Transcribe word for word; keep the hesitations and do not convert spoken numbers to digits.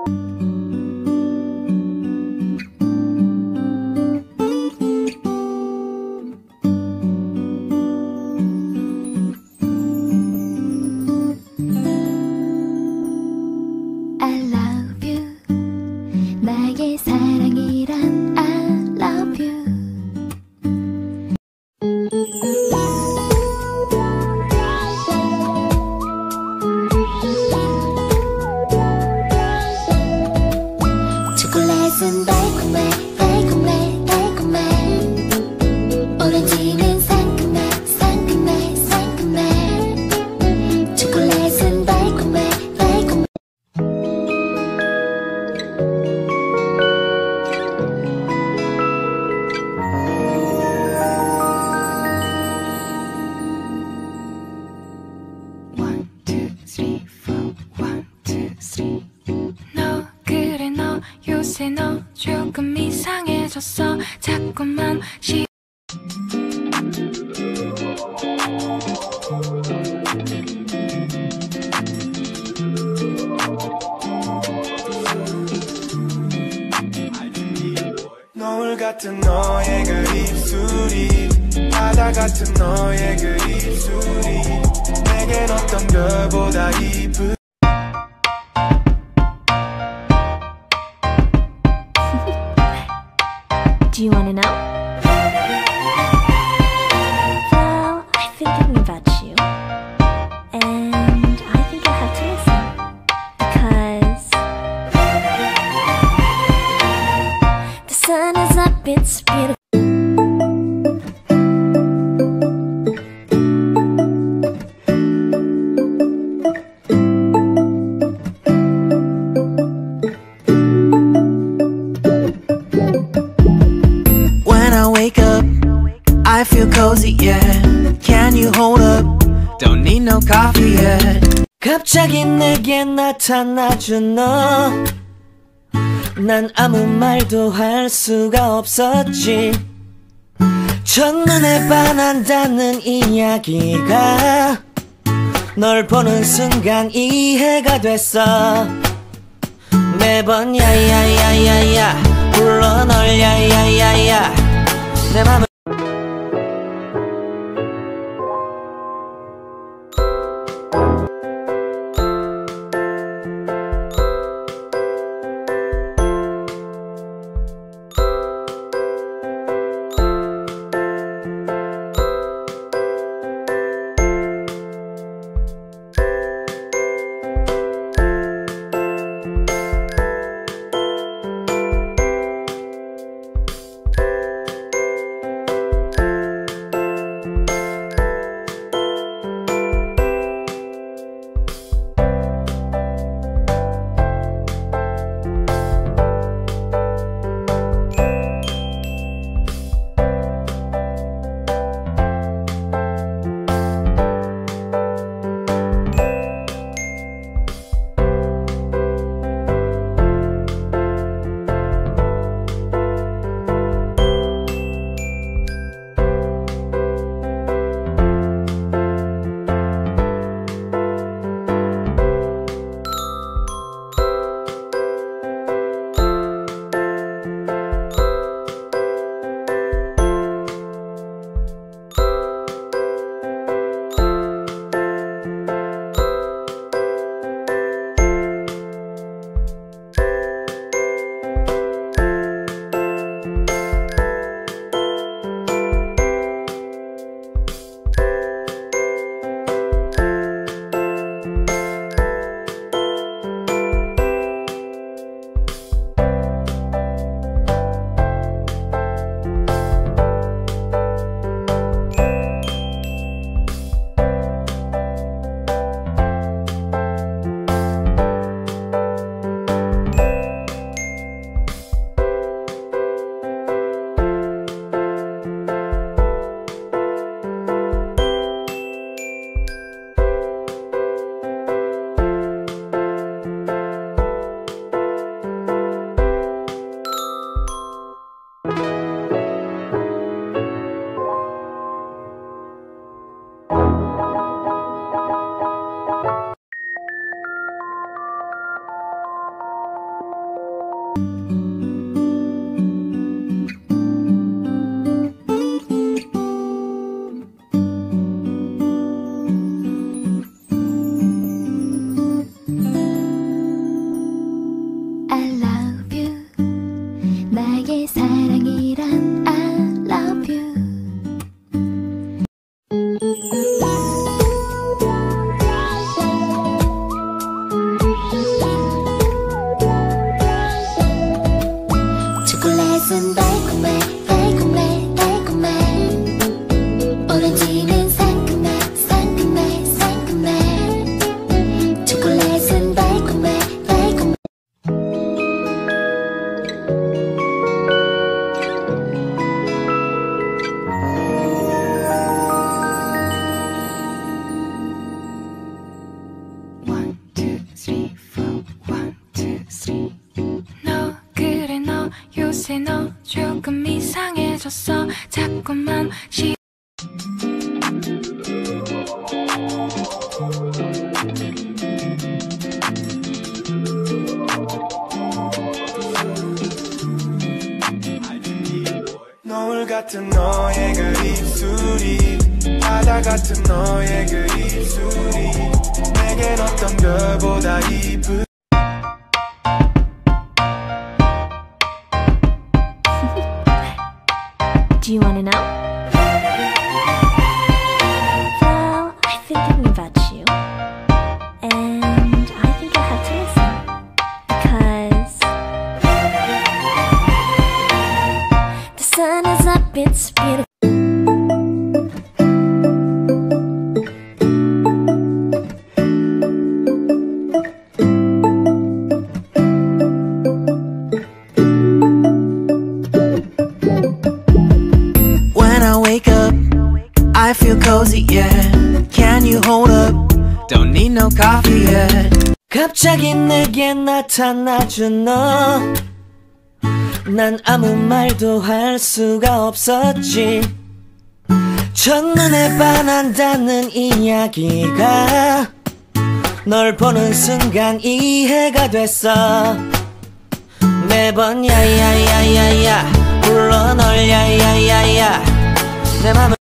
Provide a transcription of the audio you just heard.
나의 사랑이란 I love you. 초콜릿은 달콤해 달콤해 달콤해. 오렌지는 상큼해 상큼해 상큼해. 초콜릿은 달콤해 달콤해. One, two, three, four. One, two, three. 너 그래 너 요새 너 조금 이상해졌어. 자꾸만 시 노을 같은 너의 그 입술이 바다 같은 너의 그 입술이 내겐 어떤 별보다 이쁜. Do you want to know? Well, I've been thinking about you, and I think you'll have to listen, because the sun is up, it's beautiful. I feel cozy, yeah. Can you hold up? Don't need no coffee yet. 갑자기 내게 나타나준 너. 난 아무 말도 할 수가 없었지. 첫눈에 반한다는 이야기가 널 보는 순간 이해가 됐어. 매번 야야야야야 불러 널 야야야야. 내 맘을 I love you. 나의 사랑이란 I love you. 초콜릿은 달콤해 달콤해 달콤해. 오렌지는 상큼해 상큼해 상큼해. 초콜릿은 달콤해 달콤해. One, two, three, four. One, two, three. 너 그래 너 요새 너 조금 이상해졌어. 자꾸만 시 노을 같은 너의 그 입술이 바다 같은 너의 그 입술이 내겐 어떤 별보다 이쁜 Do you want to know? Well, I've been thinking about you, and I think you'll have to listen because the sun is up, it's beautiful. When I wake up, I feel cozy, yeah. Can you hold up? Don't need no coffee yet. 갑자기 내게 나타나준 너. 난 아무 말도 할 수가 없었지. 첫눈에 반한다는 이야기가 널 보는 순간 이해가 됐어. 매번 야야야야야 불러 널 야야야야 내 맘을